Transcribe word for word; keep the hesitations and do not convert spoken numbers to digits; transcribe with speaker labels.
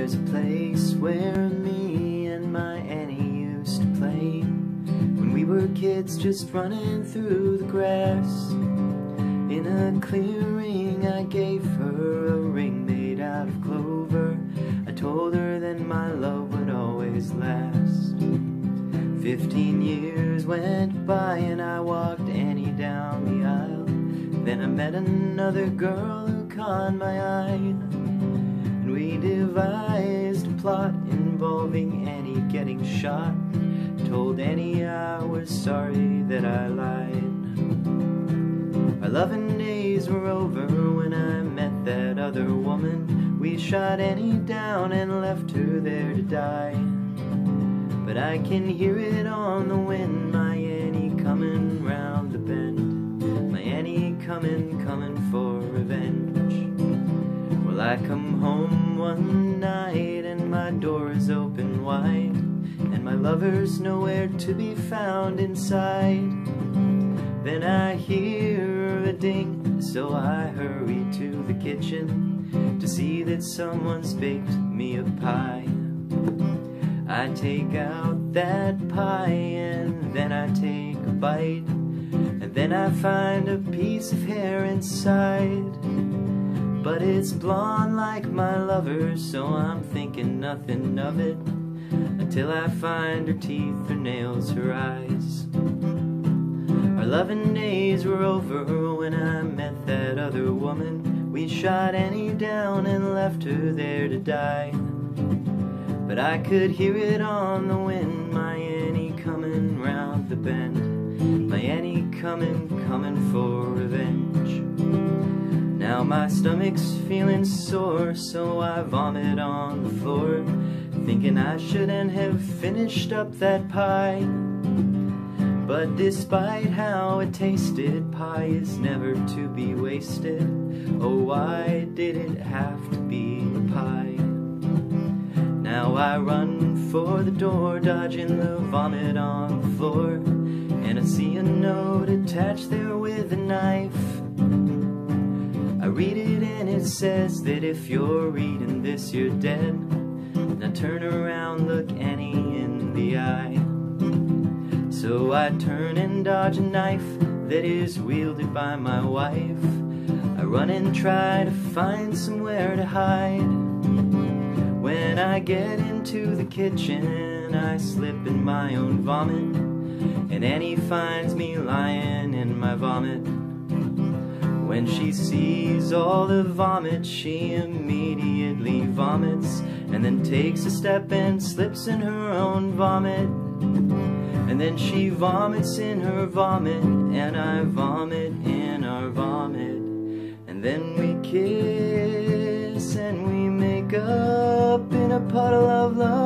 Speaker 1: There's a place where me and my Annie used to play when we were kids, just running through the grass. In a clearing I gave her a ring made out of clover. I told her then my love would always last. Fifteen years went by and I walked Annie down the aisle. Then I met another girl who caught my eye, and we devised a plot involving Annie getting shot. Told Annie I was sorry that I lied. Our loving days were over when I met that other woman. We shot Annie down and left her there to die. But I can hear it on the wind, my Annie coming round the bend. My Annie coming, coming for revenge. Well, I come home one night and my door is open wide, and my lover's nowhere to be found inside. Then I hear a ding, so I hurry to the kitchen to see that someone's baked me a pie. I take out that pie and then I take a bite, and then I find a piece of hair inside. But it's blonde like my lover, so I'm thinking nothing of it until I find her teeth, her nails, her eyes. Our loving days were over when I met that other woman. We shot Annie down and left her there to die. But I could hear it on the wind, my Annie coming round the bend. My Annie coming, coming for revenge. Now my stomach's feeling sore, so I vomit on the floor, thinking I shouldn't have finished up that pie. But despite how it tasted, pie is never to be wasted. Oh, why did it have to be a pie? Now I run for the door, dodging the vomit on the floor, and I see a note attached there with a knife. I read it and it says that if you're reading this, you're dead. Now turn around, look Annie in the eye. So I turn and dodge a knife that is wielded by my wife. I run and try to find somewhere to hide. When I get into the kitchen, I slip in my own vomit, and Annie finds me lying in my vomit. When she sees all the vomit, she immediately vomits, and then takes a step and slips in her own vomit. And then she vomits in her vomit, and I vomit in our vomit. And then we kiss and we make up in a puddle of love.